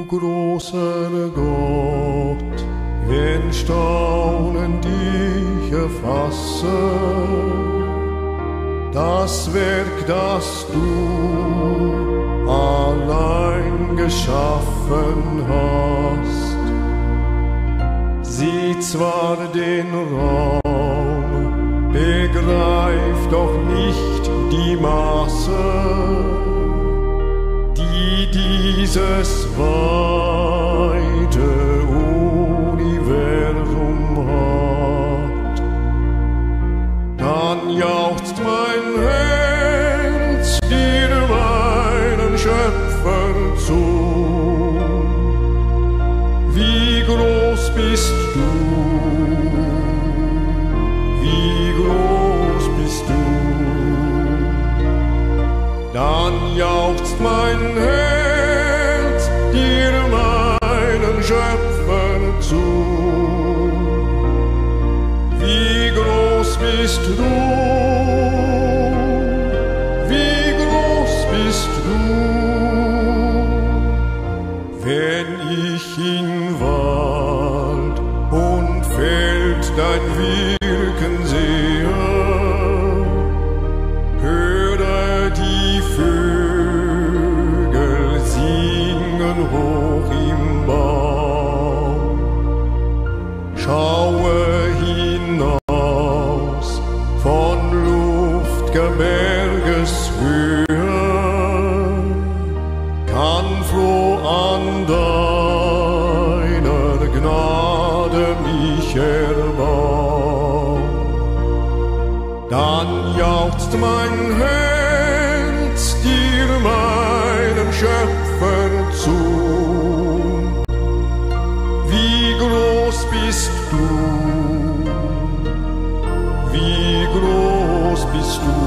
großer Gott, wenn Staunen dich erfasse, das Werk, das du allein geschaffen hast. Sieh zwar den Raum, begreift doch nicht die Maße, die dieses weite Universum hat. Dann jauchzt mein Herz dir meinen Schöpfer zu. Wie groß bist du, wie groß bist du. Dann jauchzt mein Herz dir meinen Schöpfer zu. Wie groß bist du, wie groß bist du. Wenn ich in Wald und Feld dein Wirken sehe, höre die Vögel singen hoch im Baum, schaue hinaus von Luftgebirgeshöhe, kann froh an deiner Gnade mich erbauen. Dann jauchzt mein Herz dir meinen Schöpfer zu. Wie groß bist du, wie groß bist du.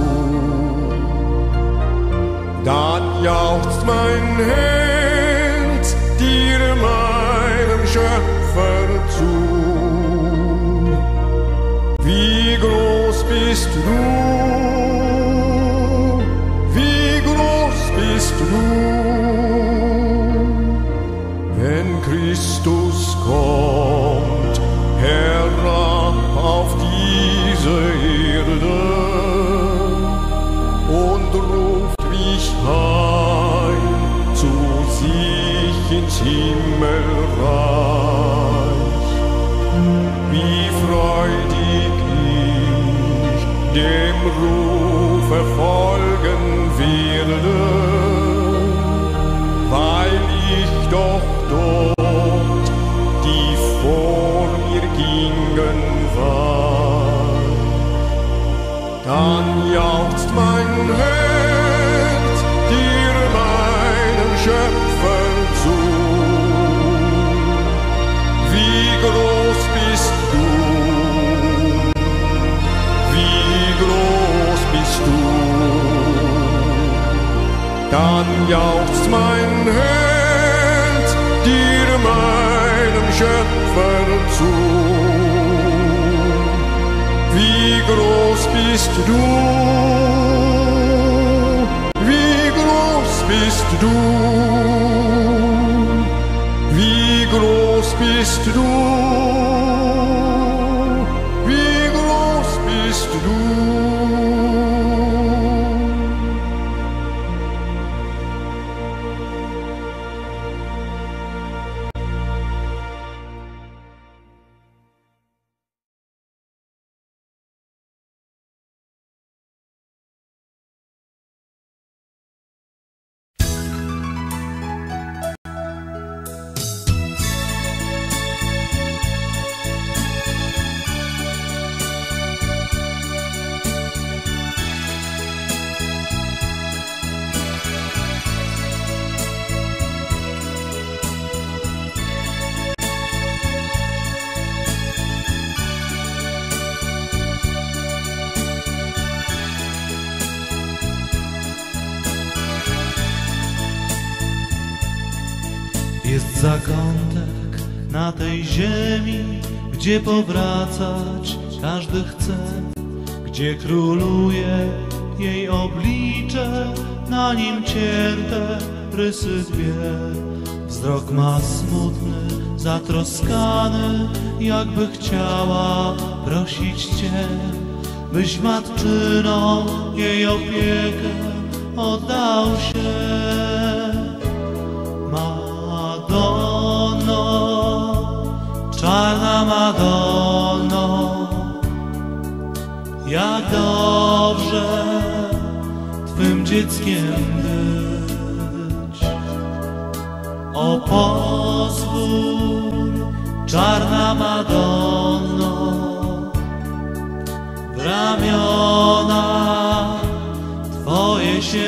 Dann jauchzt mein Herz dir meinem Schöpfer zu. Wie groß bist du, wie groß bist du. Wenn Christus kommt herab auf diese Erde und ruft mich heim zu sich ins Himmelreich, wie freudig ich dem Rufe folgen werde, weil ich doch dort, die vor mir gingen, war. Dann jauchzt mein Herz dir meinen Schöpfer zu. Wie groß bist du, wie groß bist du. Dann jauchzt mein Herz dir meinem Schöpfer zu. Wie groß bist du, wie groß bist du, wie groß bist du, wie groß bist du. Jest zakątek na tej ziemi, gdzie powracać każdy chce, gdzie króluje jej oblicze, na nim cięte rysy dwie. W Wzrok ma smutny, zatroskany, jakby chciała prosić Cię, byś matczyną jej opiekę oddał się. Madonno, czarna Madonno, jak dobrze Twym dzieckiem być. O pozwól, czarna Madonno, w ramiona Twoje się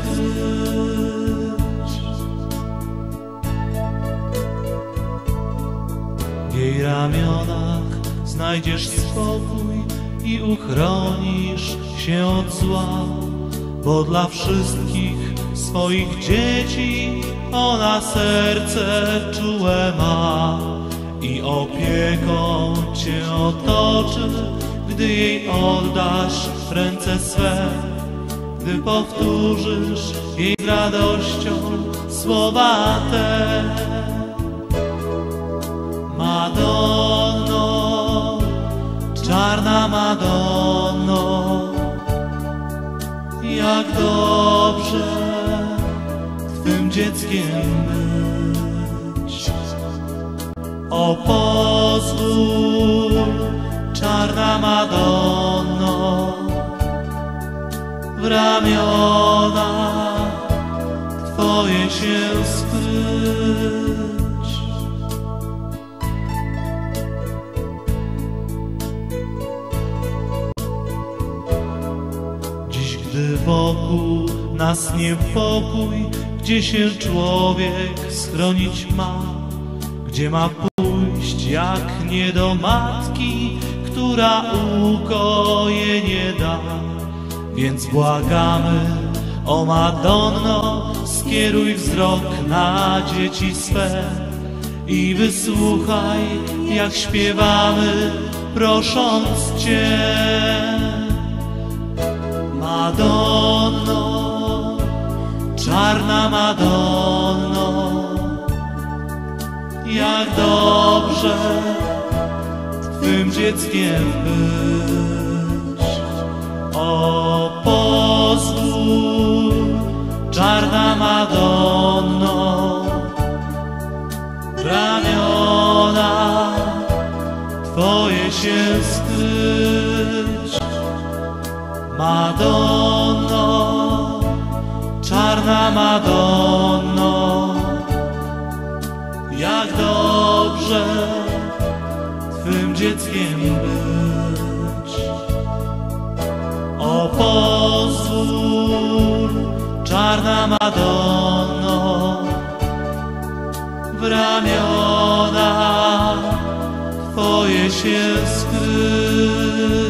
skryć. W jej ramionach znajdziesz spokój i uchronisz się od zła, bo dla wszystkich swoich dzieci ona serce czułe ma i opieką Cię otoczy, gdy jej oddasz w ręce swe, gdy powtórzysz jej z radością słowa te. Madonno, czarna Madonno, jak dobrze Twym dzieckiem być. O pozwól, czarna Madonno, w ramiona Twoje się skryć. Dziś, gdy wokół nas niepokój, gdzie się człowiek schronić ma, gdzie ma pójść jak nie do matki, która ukojenie da. Więc błagamy, o Madonno, skieruj wzrok na dzieci swe i wysłuchaj, jak śpiewamy, prosząc Cię. Madonno, czarna Madonno, jak dobrze Twym dzieckiem być. O pozwól, czarna Madonno, w ramiona Twoje się skryć. Madonno, czarna Madonno, jak dobrze Twym dzieckiem być. O pozwól, czarna Madonno, w ramiona Twoje się skryć.